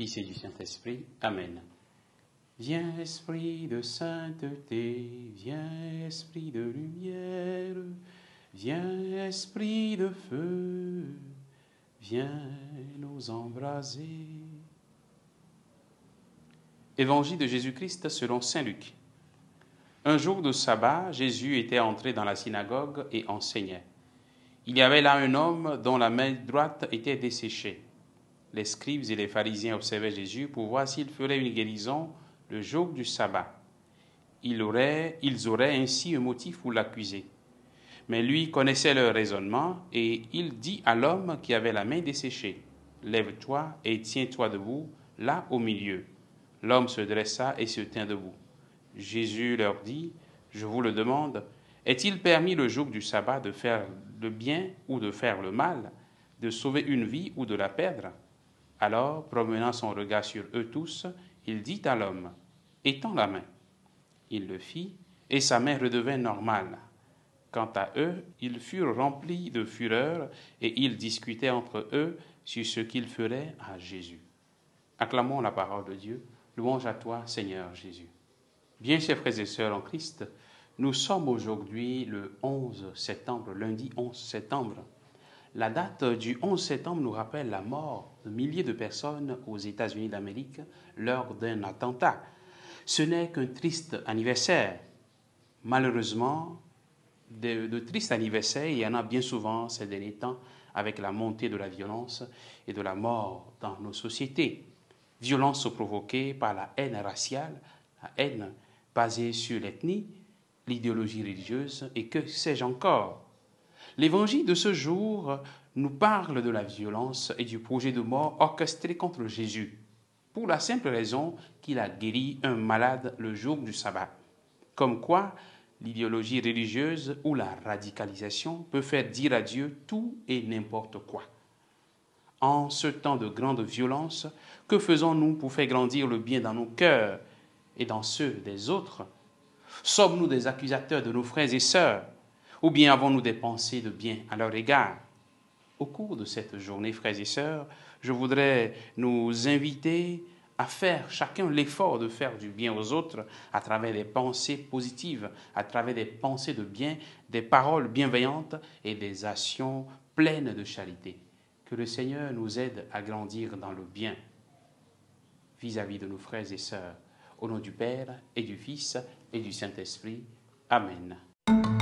Fils et du Saint-Esprit. Amen. Viens, Esprit de sainteté, viens, Esprit de lumière, viens, Esprit de feu, viens nous embraser. Évangile de Jésus-Christ selon saint Luc. Un jour de sabbat, Jésus était entré dans la synagogue et enseignait. Il y avait là un homme dont la main droite était desséchée. Les scribes et les pharisiens observaient Jésus pour voir s'il ferait une guérison le jour du sabbat. Ils auraient ainsi un motif pour l'accuser. Mais lui connaissait leur raisonnement et il dit à l'homme qui avait la main desséchée, « Lève-toi et tiens-toi debout, là au milieu. » L'homme se dressa et se tint debout. Jésus leur dit, « Je vous le demande, est-il permis le jour du sabbat de faire le bien ou de faire le mal, de sauver une vie ou de la perdre ?» Alors, promenant son regard sur eux tous, il dit à l'homme, « Étends la main. » Il le fit, et sa main redevint normale. Quant à eux, ils furent remplis de fureur, et ils discutaient entre eux sur ce qu'ils feraient à Jésus. Acclamons la parole de Dieu. Louange à toi, Seigneur Jésus. Bien, chers frères et sœurs en Christ, nous sommes aujourd'hui le 11 septembre, lundi 11 septembre. La date du 11 septembre nous rappelle la mort de milliers de personnes aux États-Unis d'Amérique lors d'un attentat. Ce n'est qu'un triste anniversaire. Malheureusement, de tristes anniversaires, il y en a bien souvent ces derniers temps avec la montée de la violence et de la mort dans nos sociétés. Violence provoquée par la haine raciale, la haine basée sur l'ethnie, l'idéologie religieuse et que sais-je encore. L'évangile de ce jour nous parle de la violence et du projet de mort orchestré contre Jésus, pour la simple raison qu'il a guéri un malade le jour du sabbat. Comme quoi, l'idéologie religieuse ou la radicalisation peut faire dire à Dieu tout et n'importe quoi. En ce temps de grande violence, que faisons-nous pour faire grandir le bien dans nos cœurs et dans ceux des autres? Sommes-nous des accusateurs de nos frères et sœurs? Ou bien avons-nous des pensées de bien à leur égard? Au cours de cette journée, frères et sœurs, je voudrais nous inviter à faire chacun l'effort de faire du bien aux autres à travers des pensées positives, à travers des pensées de bien, des paroles bienveillantes et des actions pleines de charité. Que le Seigneur nous aide à grandir dans le bien vis-à-vis de nos frères et sœurs. Au nom du Père et du Fils et du Saint-Esprit. Amen.